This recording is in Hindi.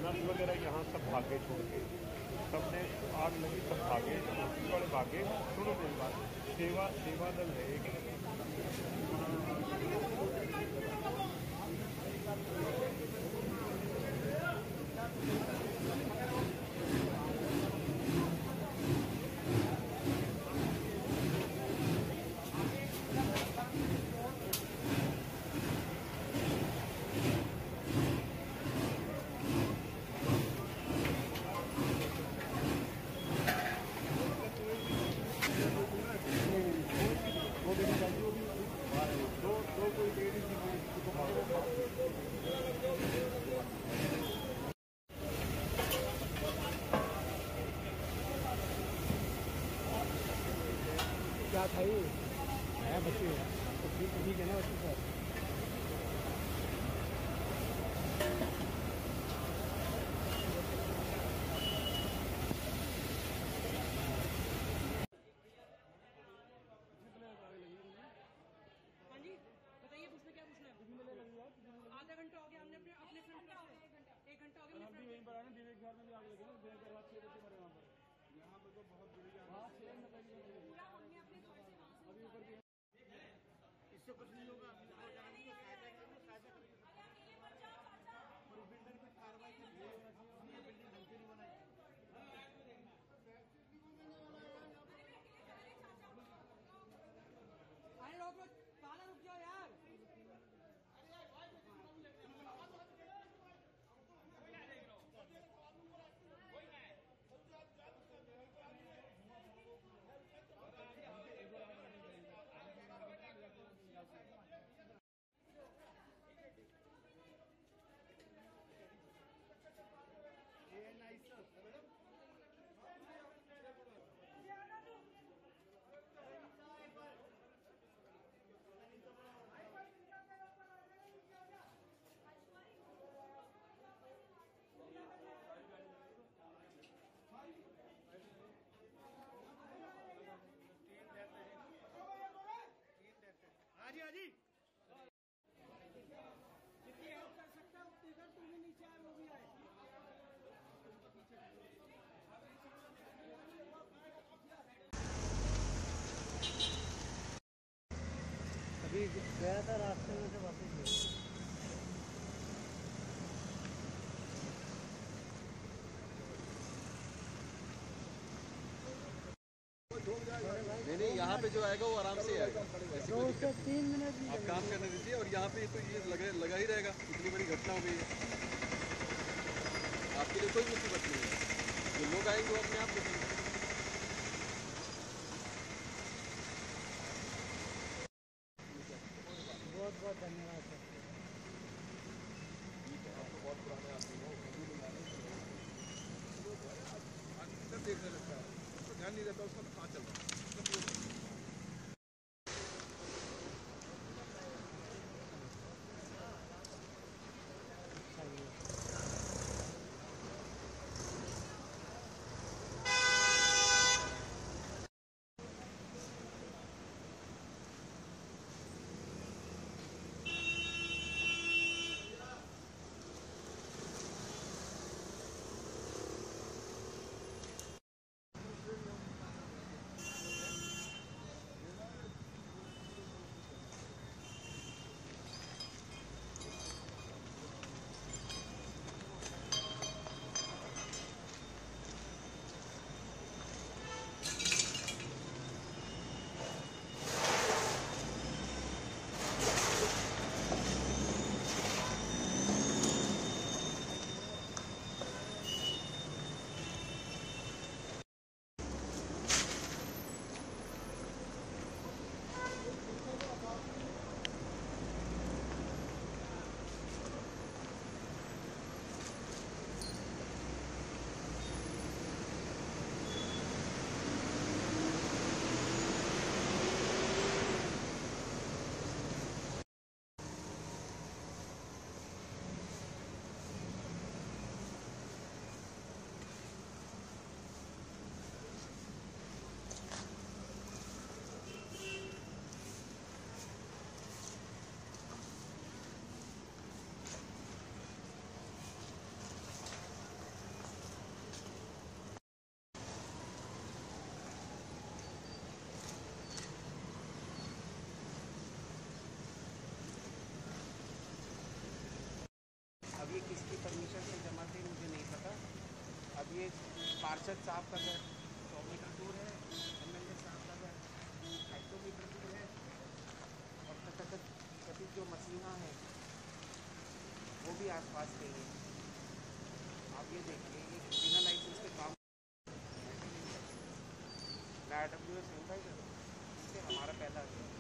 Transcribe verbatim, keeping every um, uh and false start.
नर्स वगैरह यहाँ सब भागे छोड़ के, सबने आग लगी, सब भागे, हॉस्पिटल वाले भागे। सुनो मेरी बात, सेवा सेवा दल है एक। दो दो कोई लेडीज क्या था ये है बच्चे, तो ठीक है ना बच्चे सर। हाँ जी बताइए, पूछना क्या पूछना है? आधा घंटा हो गया, हमने अपने अपने फ्रेंड से एक घंटा हो गया। हम भी वहीं पर आए ना, विवेक घर में भी आग लगी ना, विवेक घर बाद छह बजे मरे वहाँ पर। यहाँ पर तो बहुत बुरी अभी ऊपर भी इससे कुछ नहीं होगा। बिल्डिंग पर कार्रवाई बिल्डिंग ढंग से नहीं बनाई। अरे लोग पाला रुक जाओ यार। हाँ जी हाँ जी, जितनी हेल्प कर सकता है उतनी कर, तुम भी नीचे आए वो भी आए। अभी गया था रास्ते में से वापस गया। नहीं नहीं, यहाँ पे जो आएगा वो आराम से आएगा, दो से तीन मिनट आप काम करने दीजिए। और यहाँ पे तो ये लगा लगा ही रहेगा, इतनी बड़ी घटना हो गई है, आपके लिए कोई मुसीबत नहीं है। जो लोग आएंगे वो अपने आप देखेंगे। बहुत बहुत धन्यवाद सर। आपको बहुत पुराने आदमी हो, देखने लगता है, उसको ध्यान नहीं रहता, उसका कहाँ चल रहा है। पार्षद साहब का घर सौ मीटर दूर है, एमएलए साहब का घर ढाई सौ मीटर दूर है, और तथाकथित कथित जो मसीहा है वो भी आसपास के ही है। आप ये देखिए, ये बिना लाइसेंस के काम मैं डब्ल्यू एस इससे हमारा पहला